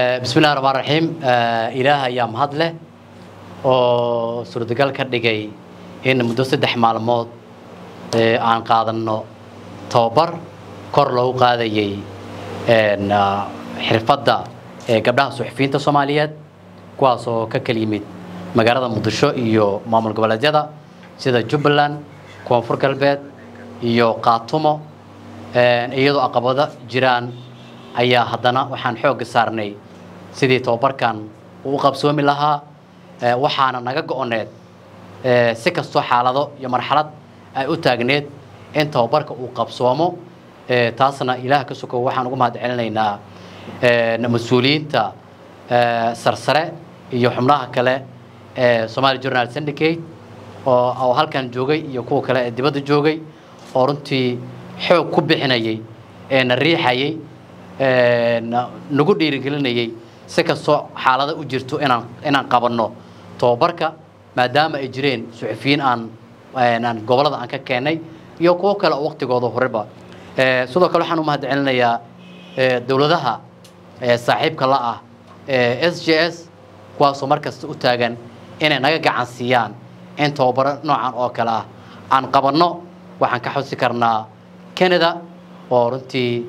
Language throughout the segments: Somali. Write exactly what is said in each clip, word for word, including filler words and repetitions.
بسم الله الرحمن الرحيم إله أيام هذله وسرد قال كردجي إن مدرسة دحمال موت عن قادنا توبر كرلو قادجي إن حرفة قبلها صحفيين الصوماليات كواسو ككلمة مجرد مدرسة يو معمول قبل جدا سيدا جبلان كونفور كالبيت يو قاتمو iyadoo aqabada jiraan ayaa hadana waxaan xoog saarnay sidii tababarkan uu qabsoomi lahaa waxaana naga go'oneed si kasto xaalado iyo marxalad ay u taagneed in tababarka uu qabsoomo taasna ilaah ka soo waxaan ugu mahad celinaynaa mas'uuliyiinta sarsare iyo xubnaha kale ee Somali Journal Syndicate oo halkan joogay iyo kuwa kale ee dibadda joogay oo runtii xoog ku bixinayay ee nariixayay ee nagu dhiirigelinayay si kasto xaalada u jirto inaan inaan qabanno tababarka maadaama ay jireen suxufiyiin aan aan gobolada aan ka keenay iyo kuwa kale waqtigooda horeba ee sidoo kale waxaan u mahad celinayaa dawladaha ee saaxiibka la ah ee S J S kuwaasoo markasta u taagan inay naga gacan siiyaan in tababar noocan oo kale ah aan qabanno waxaan ka xusi karnaa Canada oo runtii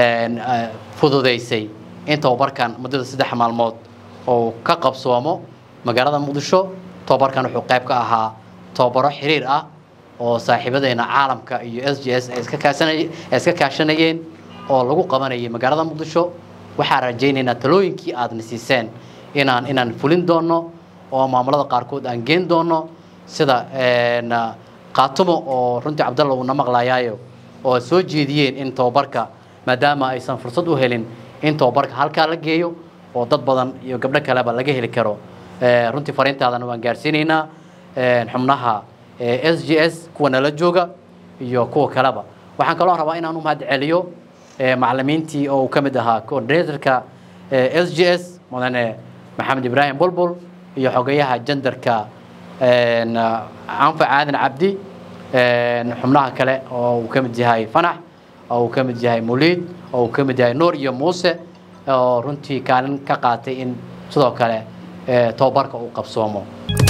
fududeysay in tababarkan muddada saddex maalmood oo ka qabsoomo magaalada Muqdisho tababarkan wuxuu qayb ka ahaa tababaro xiriir ah oo saaxiibadeena caalamka iyo S J S ay iska kaashanayeen iska kaashanayeen oo lagu qabanayay magaalada Muqdisho waxaan rajaynaynaa talooyinkii aad nasiiseen inaan inaan fulin doono oo maamulada qaarkood aan geen doono sida qaatumo oo runtii Cabdalla uu namaqlayaayo oo soo jeediyeen in tababarka maadaama aysan fursad u helin in tababarka halka la geeyo oo dad badan iyo gabdho kale ba laga heli karo ee runtii fariintaadana waan gaarsiinaynaa ee xubnaha S J S kuwa nala jooga iyo kuwa kaleba waxaan kaloo rabaa inaan u mahad celiyo ee macallimiintii oo ka mid ahaa coordinatorka S J S mudane Maxamed Ibrahim Bulbul iyo xogayaha genderka ee Anfa Aadan Cabdi xubnaha kale oo uu ka mid yahay Fanax oo uu ka mid yahay Muulid oo uu ka mid yahay Nuur iyo Muuse oo runtii kaalin ka qaatay in sidoo kale tababarka uu qabsoomo